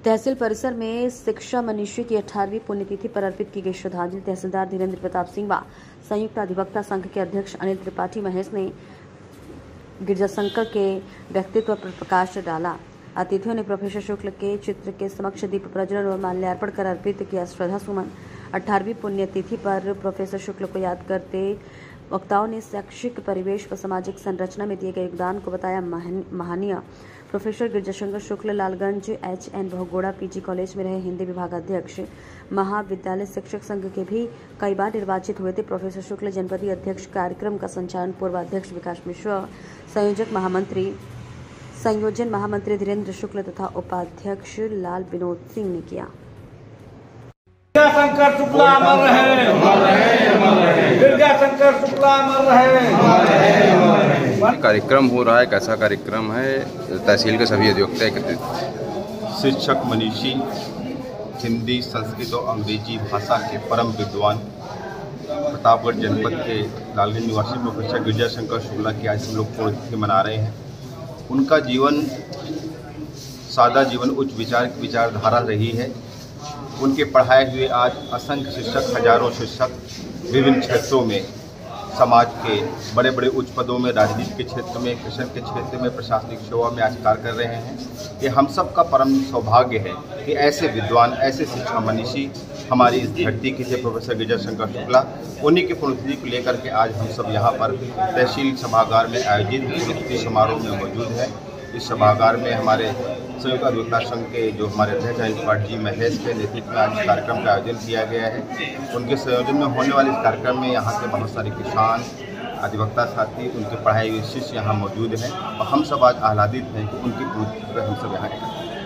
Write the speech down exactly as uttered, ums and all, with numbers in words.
तहसील परिसर में शिक्षा मनीषी की अठारहवीं पुण्यतिथि पर अर्पित की गई श्रद्धांजलि तहसीलदार धीरेन्द्र प्रताप सिंह व संयुक्त अधिवक्ता संघ के अध्यक्ष अनिल त्रिपाठी महेश ने गिरजाशंकर के व्यक्तित्व पर प्रकाश डाला। अतिथियों ने प्रोफेसर शुक्ल के चित्र के समक्ष दीप प्रज्वलन और माल्यार्पण कर अर्पित किया श्रद्धा सुमन। अठारहवीं पुण्यतिथि पर प्रोफेसर शुक्ल को याद करते वक्ताओं ने शैक्षिक परिवेश व सामाजिक संरचना में दिए गए योगदान को बताया महनीय। Professor Girijashankar Shukla Lalganj H N Bahuguna PG college में रहे हिंदी विभाग अध्यक्ष, महाविद्यालय शिक्षक संघ के भी कई बार निर्वाचित हुए थे। प्रोफेसर शुक्ल जनपदीय अध्यक्ष, कार्यक्रम का संचालन पूर्व अध्यक्ष विकास मिश्रा, संयोजक महामंत्री संयोजन महामंत्री धीरेन्द्र शुक्ल तथा उपाध्यक्ष लाल विनोद सिंह ने किया। गिरजाशंकर शुक्ला अमर रहे, अमर रहे, अमर रहे। गिरजाशंकर शुक्ला अमर रहे, अमर रहे, अमर रहे। कार्यक्रम हो रहा है, कैसा कार्यक्रम है? तहसील के सभी अधिवक्ता एकत्रित। शिक्षक मनीषी, हिंदी, संस्कृत और अंग्रेजी भाषा के परम विद्वान प्रतापगढ़ जनपद के लालगंज निवासी प्रोफेसर गिरजाशंकर शुक्ला की आज हम लोग पुण्यतिथि मना रहे हैं। उनका जीवन सादा जीवन, उच्च विचार की विचारधारा रही है। उनके पढ़ाए हुए आज असंख्य शिक्षक, हजारों शिक्षक विभिन्न क्षेत्रों में, समाज के बड़े बड़े उच्च पदों में, राजनीति के क्षेत्र में, कृषि के क्षेत्र में, प्रशासनिक सेवा में आज कार्य कर रहे हैं। ये हम सब का परम सौभाग्य है कि ऐसे विद्वान, ऐसे शिक्षा मनीषी हमारी इस धरती के थे प्रोफेसर गिरजाशंकर शुक्ला। उन्हीं के पुण्यतिथि को लेकर के आज हम सब यहाँ पर तहसील सभागार में आयोजित पुण्यतिथि समारोह में मौजूद है। इस सभागार में हमारे संयुक्त अधिवक्ता संघ के जो हमारे अध्यक्ष अनिल त्रिपाठी जी महेश के नेतृत्व में आज कार्यक्रम का आयोजन किया गया है। उनके संयोजन में होने वाले इस कार्यक्रम में यहाँ के बहुत सारे किसान, अधिवक्ता साथी, उनके पढ़ाए हुए शिष्य यहाँ मौजूद हैं और हम सब आज आह्लादित हैं कि उनकी पुण्यतिथि पर हम सब यहाँ